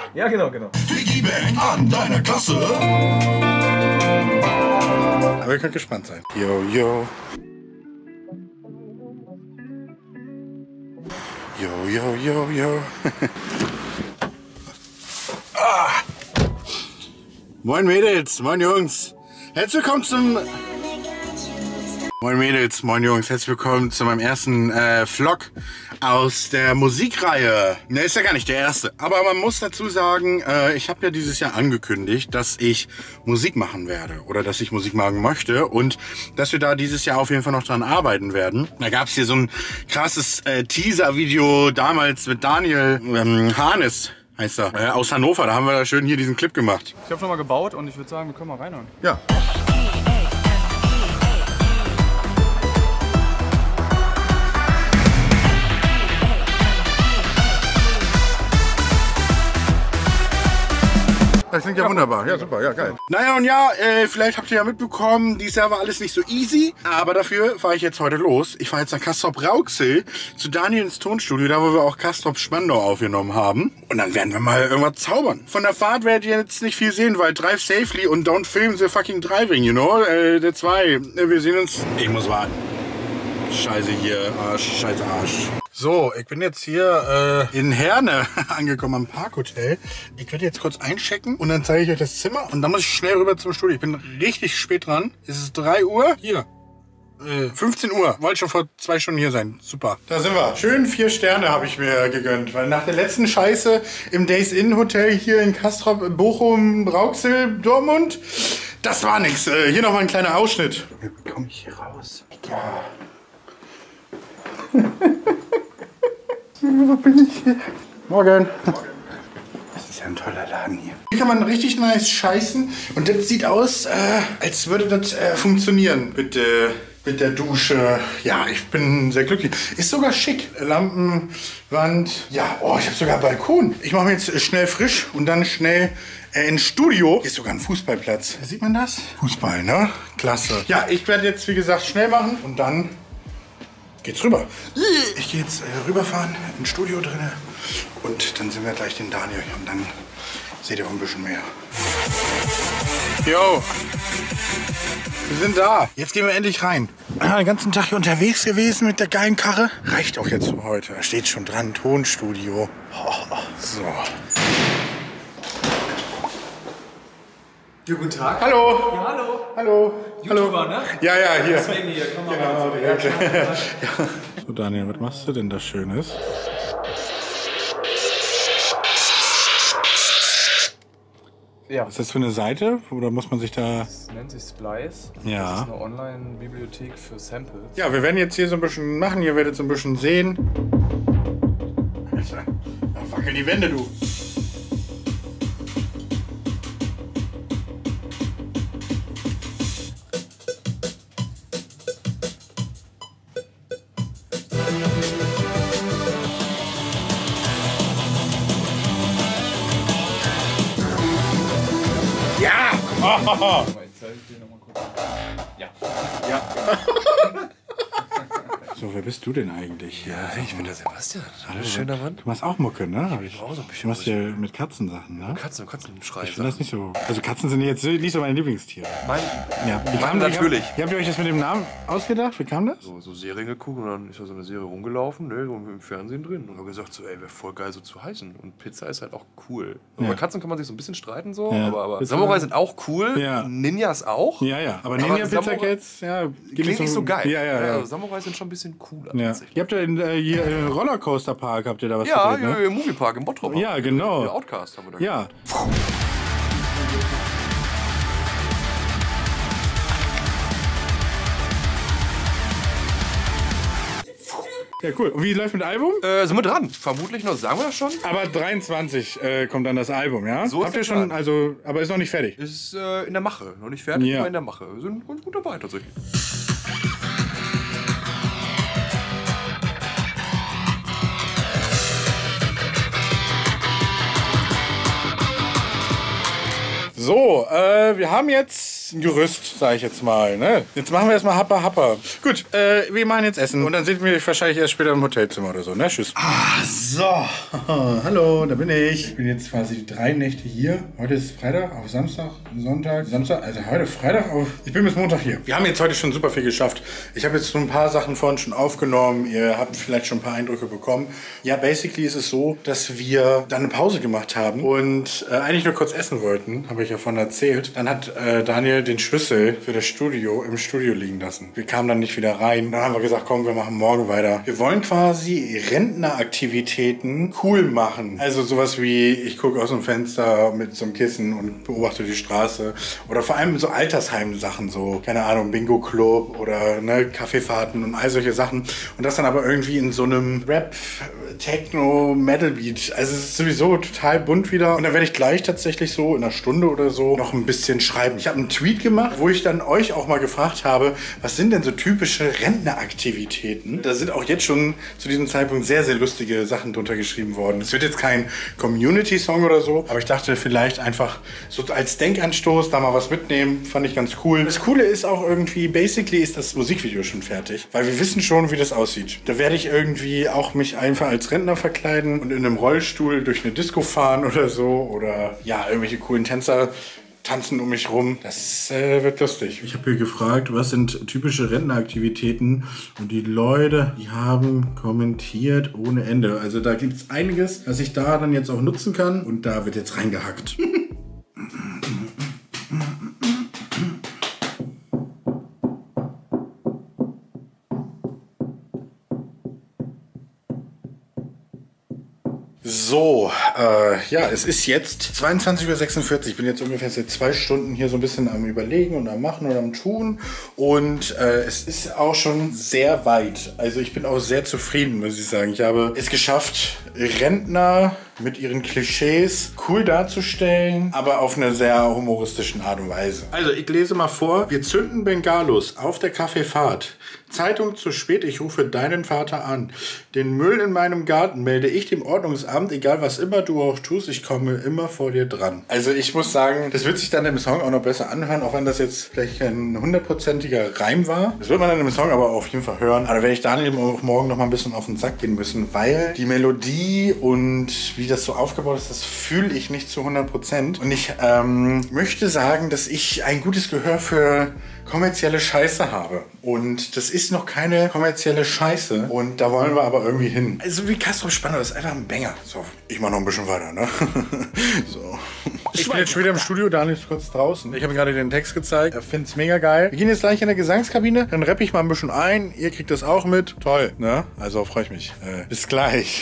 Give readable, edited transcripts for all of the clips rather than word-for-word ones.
Ja, genau, genau. Diggy Bang an deiner Kasse. Aber ihr könnt gespannt sein. Yo, yo. Yo, yo, yo, yo. Ah. Moin Mädels, moin Jungs. Herzlich willkommen zum... Moin Mädels, moin Jungs, herzlich willkommen zu meinem ersten Vlog aus der Musikreihe. Ne, ist ja gar nicht der erste. Aber man muss dazu sagen, ich habe ja dieses Jahr angekündigt, dass ich Musik machen werde. Oder dass ich Musik machen möchte. Und dass wir da dieses Jahr auf jeden Fall noch dran arbeiten werden. Da gab es hier so ein krasses Teaser-Video damals mit Daniel Harnes. Heißt er, aus Hannover. Da haben wir da schön hier diesen Clip gemacht. Ich habe schon mal gebaut und ich würde sagen, wir können mal reinhören. Ja. Das klingt ja wunderbar. Ja, super, ja, geil. Naja, und ja, vielleicht habt ihr ja mitbekommen, dieses Jahr war alles nicht so easy. Aber dafür fahre ich jetzt heute los. Ich fahre jetzt nach Castrop-Rauxel zu Daniel ins Tonstudio, da wo wir auch Castrop-Spandau aufgenommen haben. Und dann werden wir mal irgendwas zaubern. Von der Fahrt werdet ihr jetzt nicht viel sehen, weil drive safely und don't film the fucking driving, you know? Der 2. Wir sehen uns. Ich muss warten. Scheiße hier, Arsch, scheiße Arsch. So, ich bin jetzt hier in Herne angekommen am Parkhotel. Ich werde jetzt kurz einchecken und dann zeige ich euch das Zimmer. Und dann muss ich schnell rüber zum Studio. Ich bin richtig spät dran. Es ist 3 Uhr. Hier. 15 Uhr. Wollte schon vor 2 Stunden hier sein. Super. Da sind wir. Schön 4 Sterne habe ich mir gegönnt. Weil nach der letzten Scheiße im Days Inn Hotel hier in Castrop, Bochum, Rauxel, Dortmund, das war nix. Hier nochmal ein kleiner Ausschnitt. Wie bekomme ich hier raus? Ja. Wo bin ich hier? Morgen. Das ist ja ein toller Laden hier. Hier kann man richtig nice scheißen. Und das sieht aus, als würde das funktionieren mit der Dusche. Ja, ich bin sehr glücklich. Ist sogar schick. Lampen, Wand. Ja, oh, ich habe sogar Balkon. Ich mache mir jetzt schnell frisch und dann schnell ins Studio. Hier ist sogar ein Fußballplatz. Sieht man das? Fußball, ne? Klasse. Ja, ich werde jetzt, wie gesagt, schnell machen und dann geht's rüber. Ich gehe jetzt rüberfahren ins Studio drin und dann sind wir gleich den Daniel und dann seht ihr auch ein bisschen mehr. Jo, wir sind da. Jetzt gehen wir endlich rein. Den ganzen Tag hier unterwegs gewesen mit der geilen Karre. Reicht auch jetzt für heute. Da steht schon dran, Tonstudio. So. Ja, guten Tag. Hallo. Ja, hallo. Hallo. YouTuber, ne? Ja, ja, hier. Deswegen hier, komm mal Genau, rein. ja. So, Daniel, was machst du denn da Schönes? Ja. Was ist das für eine Seite? Oder muss man sich da... Das nennt sich Splice. Ja. Das ist eine Online-Bibliothek für Samples. Ja, wir werden jetzt hier so ein bisschen machen. Ihr werdet so ein bisschen sehen. Alter, da wackeln die Wände, du. Ja! Oh. Jetzt zeige ich dir noch mal kurz. Ja. Ja. So, wer bist du denn eigentlich? Ja, ich bin der Sebastian. Hallo, schöner Mann. Du machst auch Mucke, ne? Ich auch so ein bisschen Du machst ja mit Katzensachen, ne? Katzenschrei. Ich finde das nicht so... Also Katzen sind jetzt nicht so mein Lieblingstier. Mein, Ja, natürlich. Wie habt ihr euch das mit dem Namen ausgedacht? Wie kam das? so Serien geguckt und dann ist da so eine Serie rumgelaufen, ne, so im Fernsehen drin. Und haben gesagt, so, ey, wäre voll geil so zu heißen. Und Pizza ist halt auch cool. Ja. Bei Katzen kann man sich so ein bisschen streiten, so, Ja. aber Pizza- Samurai sind auch cool. Ja. Ninjas auch. Ja, ja. Aber Ninja Pizza Samurai- Cats, ja... Klingt nicht so geil. Ja, ja, ja. Also Samurai sind schon ein bisschen cooler. Ja. Tatsächlich. Ihr habt ja hier Rollercoaster Park, habt ihr da was Ja, gedreht, ne? im Moviepark im Bottrop. Ja, genau. Der Outcast haben wir da. Ja. Ja, cool. Und wie läuft mit dem Album? Sind wir dran? Vermutlich noch, sagen wir das schon? Aber 23 kommt dann das Album, ja? So ist Habt ihr der schon, Plan. also, aber ist noch nicht fertig. Ist in der Mache. Noch nicht fertig, Ja. aber in der Mache. Wir sind gut dabei tatsächlich. So, wir haben jetzt ist ein Gerüst, sage ich jetzt mal. Ne? Jetzt machen wir erstmal Happa Happa. Gut, wir machen jetzt Essen und dann sehen wir wahrscheinlich erst später im Hotelzimmer oder so. Ne? Tschüss. So, hallo, da bin ich. Ich bin jetzt quasi 3 Nächte hier. Heute ist Freitag, auf Samstag, Sonntag, also heute Freitag auf... Ich bin bis Montag hier. Wir haben jetzt heute schon super viel geschafft. Ich habe jetzt so ein paar Sachen vorhin schon aufgenommen. Ihr habt vielleicht schon ein paar Eindrücke bekommen. Ja, basically ist es so, dass wir dann eine Pause gemacht haben und eigentlich nur kurz essen wollten. Habe ich ja von erzählt. Dann hat Daniel den Schlüssel für das Studio im Studio liegen lassen. Wir kamen dann nicht wieder rein. Dann haben wir gesagt, komm, wir machen morgen weiter. Wir wollen quasi Rentneraktivitäten cool machen. Also sowas wie, ich gucke aus dem Fenster mit so einem Kissen und beobachte die Straße. Oder vor allem so Altersheim-Sachen, so, keine Ahnung, Bingo-Club oder ne, Kaffeefahrten und all solche Sachen. Und das dann aber irgendwie in so einem Rap, Techno, Metal-Beat. Also es ist sowieso total bunt wieder. Und dann werde ich gleich tatsächlich so in einer Stunde oder so noch ein bisschen schreiben. Ich habe einen Tweet gemacht, wo ich dann euch auch mal gefragt habe, was sind denn so typische Rentneraktivitäten? Da sind auch jetzt schon zu diesem Zeitpunkt sehr, sehr lustige Sachen drunter geschrieben worden. Es wird jetzt kein Community-Song oder so, aber ich dachte vielleicht einfach so als Denkanstoß da mal was mitnehmen, fand ich ganz cool. Das Coole ist auch irgendwie, basically ist das Musikvideo schon fertig, weil wir wissen schon, wie das aussieht. Da werde ich irgendwie auch mich einfach als Rentner verkleiden und in einem Rollstuhl durch eine Disco fahren oder so oder ja, irgendwelche coolen Tänzer tanzen um mich rum. Das wird lustig. Ich habe hier gefragt, was sind typische Rentneraktivitäten und die Leute, die haben kommentiert ohne Ende. Also da gibt es einiges, was ich da dann jetzt auch nutzen kann und da wird jetzt reingehackt. So, ja, es ist jetzt 22:46 Uhr. Ich bin jetzt ungefähr seit 2 Stunden hier so ein bisschen am Überlegen und am Machen und am Tun. Und es ist auch schon sehr weit. Also ich bin auch sehr zufrieden, muss ich sagen. Ich habe es geschafft, Rentner mit ihren Klischees cool darzustellen, aber auf eine sehr humoristische Art und Weise. Also ich lese mal vor. Wir zünden Bengalos auf der Kaffeefahrt. Zeitung zu spät, ich rufe deinen Vater an. Den Müll in meinem Garten melde ich dem Ordnungsamt, egal was immer du auch tust, ich komme immer vor dir dran. Also ich muss sagen, das wird sich dann im Song auch noch besser anhören, auch wenn das jetzt vielleicht kein 100%iger Reim war. Das wird man dann im Song aber auf jeden Fall hören. Aber da werde ich Daniel auch morgen noch mal ein bisschen auf den Sack gehen müssen, weil die Melodie und wie das so aufgebaut ist, das fühle ich nicht zu 100%. Und ich möchte sagen, dass ich ein gutes Gehör für kommerzielle Scheiße habe. Und das ist noch keine kommerzielle Scheiße. Und da wollen wir aber irgendwie hin. Also wie Castro Spandau ist einfach ein Banger. So, ich mach noch ein bisschen weiter, ne? So. Ich bin jetzt schon wieder im Studio, Daniel ist kurz draußen. Ich habe gerade den Text gezeigt. Er findet es mega geil. Wir gehen jetzt gleich in der Gesangskabine. Dann rappe ich mal ein bisschen ein. Ihr kriegt das auch mit. Toll, ne? Also freue ich mich. Bis gleich.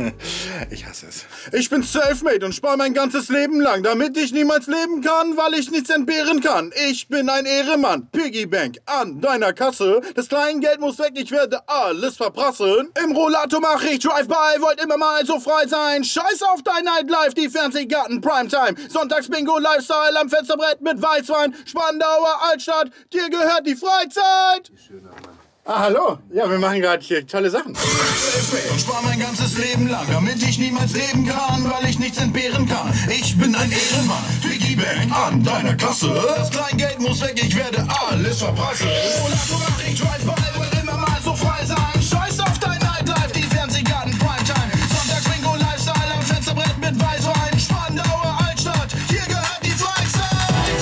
Ich hasse es. Ich bin selfmade und spare mein ganzes Leben lang, damit ich niemals leben kann, weil ich nichts entbehren kann. Ich bin ein Ehrenmann. Piggybank an deiner Kasse. Das Kleingeld muss weg, ich werde alles verprasseln. Im Rollator mache ich Drive-By, wollt immer mal so frei sein. Scheiß auf dein Nightlife, die Fernsehgarten Primetime. Sonntags-Bingo, Lifestyle am Fensterbrett mit Weißwein. Spandauer Altstadt, dir gehört die Freizeit. Ah, hallo. Ja, wir machen gerade hier tolle Sachen. Und spar mein ganzes Leben lang, damit ich niemals leben kann, weil ich nichts entbehren kann. Ich bin ein Ehrenmann, Piggybank an deiner Kasse. Das Kleingeld muss weg, ich werde alles verprasseln. Rollator mach ich Drive-By, will immer mal so frei sein. Scheiß auf dein Nightlife, die Fernsehgarten Primetime. Sonntags-Bingo, Lifestyle am Fensterbrett mit Weißwein. Spandauer Altstadt, hier gehört die Freizeit.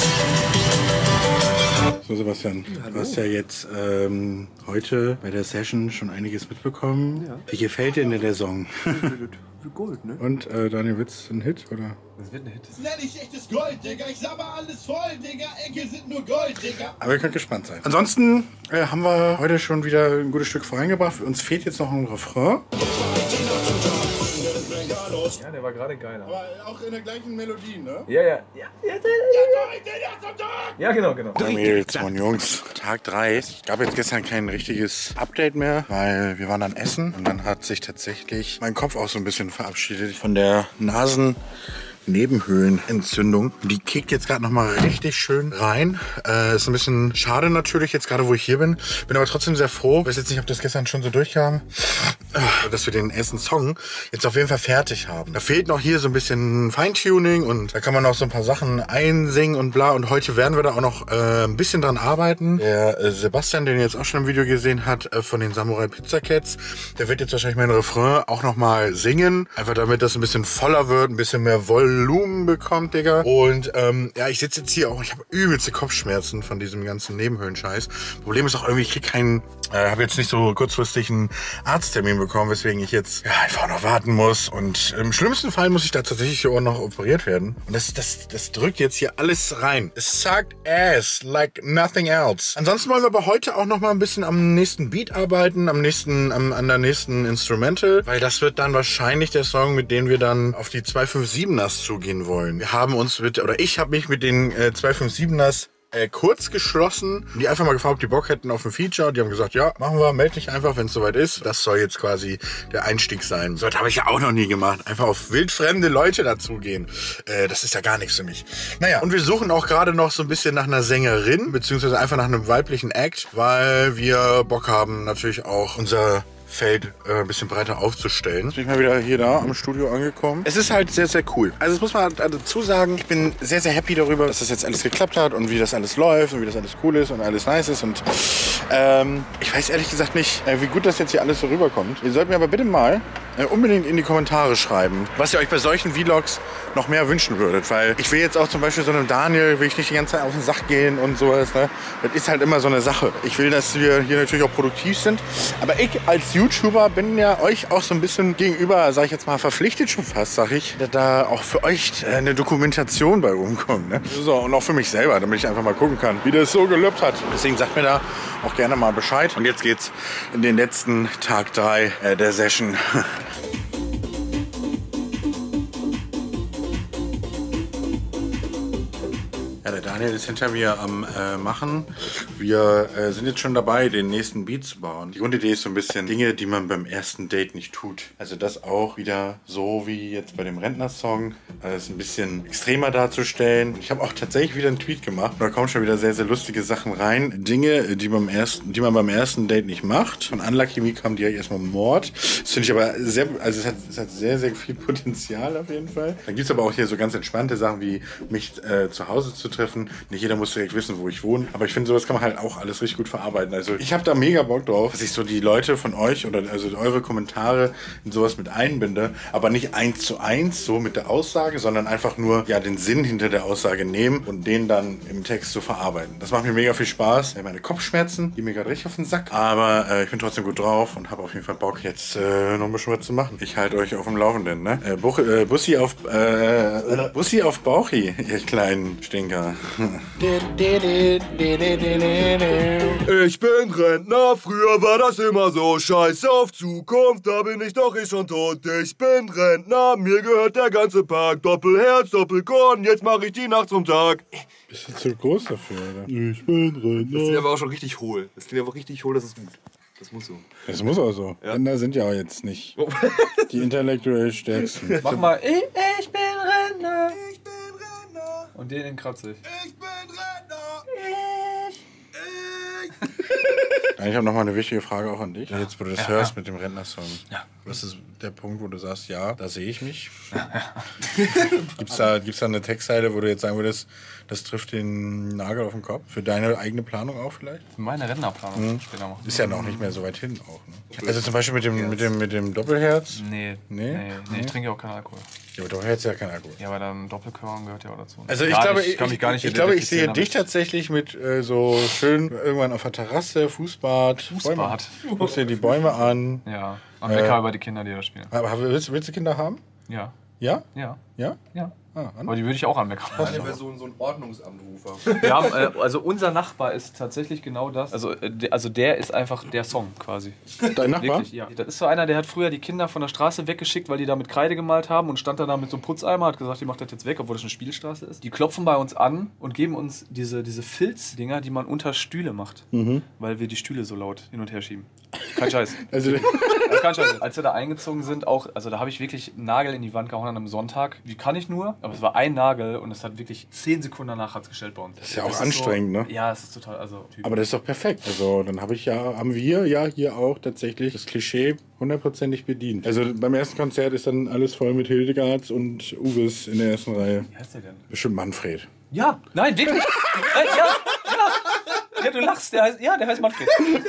So, Sebastian, du hast ja jetzt heute bei der Session schon einiges mitbekommen. Ja. Wie gefällt dir denn der Song? Wie Gold, ne? Und Daniel, wird's ein Hit, oder? Das wird ein Hit. Das nenne ich echtes Gold, Digga. Ich sabber alles voll, Digga. Ecke sind nur Gold, Digga. Aber ihr könnt gespannt sein. Ansonsten haben wir heute schon wieder ein gutes Stück vorangebracht. Uns fehlt jetzt noch ein Refrain. Ja, der war gerade geil. Aber auch in der gleichen Melodie, ne? Ja, genau. Mädels und Jungs, Tag 3. Es gab jetzt gestern kein richtiges Update mehr, weil wir waren dann essen und dann hat sich tatsächlich mein Kopf auch so ein bisschen verabschiedet von der Nasennebenhöhlenentzündung. Die kickt jetzt gerade noch mal richtig schön rein. Ist ein bisschen schade natürlich jetzt gerade, wo ich hier bin. Bin aber trotzdem sehr froh. Ich weiß jetzt nicht, ob das gestern schon so durchkam. dass wir den ersten Song jetzt auf jeden Fall fertig haben. Da fehlt noch hier so ein bisschen Feintuning und da kann man noch so ein paar Sachen einsingen und bla. Und heute werden wir da auch noch ein bisschen dran arbeiten. Der Sebastian, den ihr jetzt auch schon im Video gesehen hat, von den Samurai Pizza Cats, der wird jetzt wahrscheinlich meinen Refrain auch nochmal singen. Einfach damit das ein bisschen voller wird, ein bisschen mehr Volumen bekommt, Digga. Und ja, ich sitze jetzt hier auch, ich habe übelste Kopfschmerzen von diesem ganzen Nebenhöhlenscheiß. Problem ist auch irgendwie, ich krieg keinen, habe jetzt nicht so kurzfristig einen Arzttermin bekommen, weswegen ich jetzt ja, einfach noch warten muss. Und im schlimmsten Fall muss ich da tatsächlich hier auch noch operiert werden. Und das drückt jetzt hier alles rein. Es sagt ass like nothing else. Ansonsten wollen wir aber heute auch noch mal ein bisschen am nächsten Beat arbeiten, an der nächsten Instrumental, weil das wird dann wahrscheinlich der Song, mit dem wir dann auf die 257ers zugehen wollen. Ich habe mich mit den 257ers kurz geschlossen. Die einfach mal gefragt, ob die Bock hätten auf ein Feature. Die haben gesagt, ja, machen wir, melde dich einfach, wenn es soweit ist. Das soll jetzt quasi der Einstieg sein. So, das habe ich ja auch noch nie gemacht. Einfach auf wildfremde Leute dazugehen. Das ist ja gar nichts für mich. Naja, und wir suchen auch gerade noch so ein bisschen nach einer Sängerin, beziehungsweise einfach nach einem weiblichen Act, weil wir Bock haben, natürlich auch unser Feld ein bisschen breiter aufzustellen. Jetzt bin ich mal wieder hier da am Studio angekommen. Es ist halt sehr, sehr cool. Also das muss man dazu sagen, ich bin sehr, sehr happy darüber, dass das jetzt alles geklappt hat und wie das alles läuft und wie das alles cool ist und alles nice ist. Und ich weiß ehrlich gesagt nicht, wie gut das jetzt hier alles so rüberkommt. Ihr sollt mir aber bitte mal unbedingt in die Kommentare schreiben, was ihr euch bei solchen Vlogs noch mehr wünschen würdet. Weil ich will jetzt auch zum Beispiel so einem Daniel, will ich nicht die ganze Zeit auf den Sack gehen und sowas. Ne? Das ist halt immer so eine Sache. Ich will, dass wir hier natürlich auch produktiv sind. Aber ich als YouTuber bin ja euch auch so ein bisschen gegenüber, sag ich jetzt mal, verpflichtet schon fast, sag ich, dass da auch für euch eine Dokumentation bei rumkommt. Ne? So, und auch für mich selber, damit ich einfach mal gucken kann, wie das so gelöbt hat. Deswegen sagt mir da auch gerne mal Bescheid. Und jetzt geht's in den letzten Tag 3 der Session. Ja, der Daniel ist hinter mir am Machen. Wir sind jetzt schon dabei, den nächsten Beat zu bauen. Die Grundidee ist so ein bisschen Dinge, die man beim ersten Date nicht tut. Also das auch wieder so wie jetzt bei dem Rentner-Song, es ein bisschen extremer darzustellen. Ich habe auch tatsächlich wieder einen Tweet gemacht. Da kommen schon wieder sehr, sehr lustige Sachen rein. Dinge, die man beim ersten Date nicht macht. Von Unlucky Me kam direkt erstmal Mord. Das finde ich aber sehr, also es hat sehr, sehr viel Potenzial auf jeden Fall. Dann gibt es aber auch hier so ganz entspannte Sachen wie mich zu Hause zu treffen. Nicht jeder muss direkt wissen, wo ich wohne. Aber ich finde, sowas kann man halt auch alles richtig gut verarbeiten. Also ich habe da mega Bock drauf, dass ich so die Leute von euch oder also eure Kommentare in sowas mit einbinde. Aber nicht 1:1 so mit der Aussage, sondern einfach nur ja den Sinn hinter der Aussage nehmen und den dann im Text zu verarbeiten. Das macht mir mega viel Spaß. Meine Kopfschmerzen gehen mir gerade richtig auf den Sack. Aber ich bin trotzdem gut drauf und habe auf jeden Fall Bock, jetzt noch ein bisschen was zu machen. Ich halte euch auf dem Laufenden, ne? Bussi auf Bauchi, ihr kleinen Stinker. Ich bin Rentner, früher war das immer so. Scheiß auf Zukunft, da bin ich doch schon tot. Ich bin Rentner, mir gehört der ganze Park. Doppelherz, Doppelkorn, jetzt mach ich die Nacht zum Tag. Bist du zu groß dafür, oder? Ich bin Rentner. Das klingt aber auch schon richtig hohl. Das ist gut. Das muss so. Das muss auch so. Ja. Rentner sind ja auch jetzt nicht die intellektuell stärksten. Mach mal, ich bin Rentner. Und den kratze ich. Ich bin Rentner. Ich habe noch mal eine wichtige Frage auch an dich. Jetzt, wo du das hörst mit dem Rentner-Song. Ja. Was ist der Punkt, wo du sagst, ja, da sehe ich mich? Gibt's da eine Textzeile, wo du jetzt sagen würdest, das trifft den Nagel auf den Kopf? Für deine eigene Planung auch vielleicht? Meine Rentnerplanung später machen. Ist ja noch nicht mehr so weit hin auch, ne? Also zum Beispiel mit dem Doppelherz? Nee, ich trinke auch keinen Alkohol. Ja, aber Doppelherz ist ja kein Alkohol. Ja, aber dann Doppelkörn gehört ja auch dazu. Also ich glaube, ich sehe dich tatsächlich mit so schön irgendwann auf der Terrasse, Fußbad. Guckst dir die Bäume an. Ja, und mecker über die Kinder, die da spielen. Aber willst du Kinder haben? Ja. Ja? Ja. Ja? Ja. Aber die würde ich auch anmeckern. Eine Person, so ein Ordnungsamtrufer. Wir haben, also unser Nachbar ist tatsächlich genau das. Also der ist einfach der Song quasi. Dein Nachbar? Wirklich, ja. Das ist so einer, der hat früher die Kinder von der Straße weggeschickt, weil die da mit Kreide gemalt haben und stand da mit so einem Putzeimer, hat gesagt, die macht das jetzt weg, obwohl das eine Spielstraße ist. Die klopfen bei uns an und geben uns diese Filzdinger, die man unter Stühle macht, weil wir die Stühle so laut hin und her schieben. Kein Scheiß. Also Kein Scheiß. Als wir da eingezogen sind, auch, also da habe ich wirklich einen Nagel in die Wand gehauen an einem Sonntag. Wie kann ich nur? Aber es war ein Nagel und es hat wirklich 10 Sekunden danach hat's gestellt bei uns. Das ist ja auch anstrengend, so, ne? Ja, es ist total, also... Aber das ist doch perfekt. Also dann haben wir ja hier auch tatsächlich das Klischee 100%ig bedient. Also beim ersten Konzert ist dann alles voll mit Hildegards und Uwes in der ersten Reihe. Wie heißt der denn? Bestimmt Manfred. Ja, nein, wirklich. Nein, ja. Ja, du lachst, der heißt Manfred.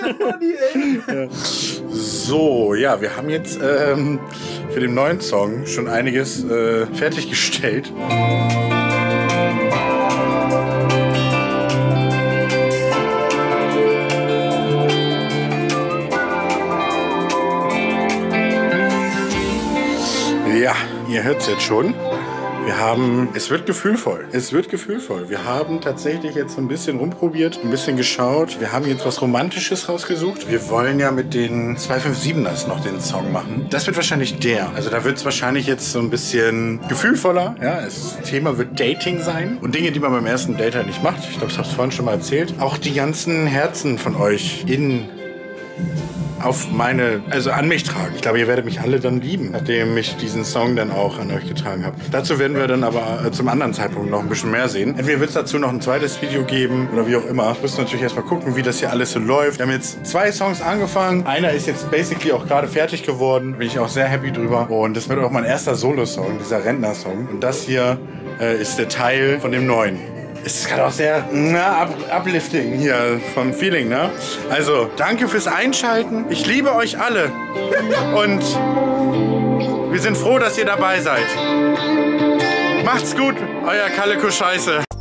So, ja, wir haben jetzt für den neuen Song schon einiges fertiggestellt. Ja, ihr hört es jetzt schon. Es wird gefühlvoll. Wir haben tatsächlich jetzt so ein bisschen rumprobiert, ein bisschen geschaut. Wir haben jetzt was Romantisches rausgesucht. Wir wollen ja mit den 257ers noch den Song machen. Das wird wahrscheinlich der. Also da wird es wahrscheinlich jetzt so ein bisschen gefühlvoller. Ja, das Thema wird Dating sein. Und Dinge, die man beim ersten Date halt nicht macht. Ich glaube, ich habe es vorhin schon mal erzählt. Auch die ganzen Herzen von euch an mich tragen. Ich glaube, ihr werdet mich alle dann lieben, nachdem ich diesen Song dann auch an euch getragen habe. Dazu werden wir dann aber zum anderen Zeitpunkt noch ein bisschen mehr sehen. Entweder wird es dazu noch ein zweites Video geben oder wie auch immer. Wir müssen natürlich erstmal gucken, wie das hier alles so läuft. Wir haben jetzt 2 Songs angefangen. Einer ist jetzt basically auch gerade fertig geworden. Bin ich auch sehr happy drüber. Und das wird auch mein erster Solo-Song, dieser Rentner-Song. Und das hier ist der Teil von dem neuen. Es ist gerade auch sehr uplifting hier vom Feeling, ne? Also, danke fürs Einschalten. Ich liebe euch alle. Und wir sind froh, dass ihr dabei seid. Macht's gut, euer Kaleko Scheiße.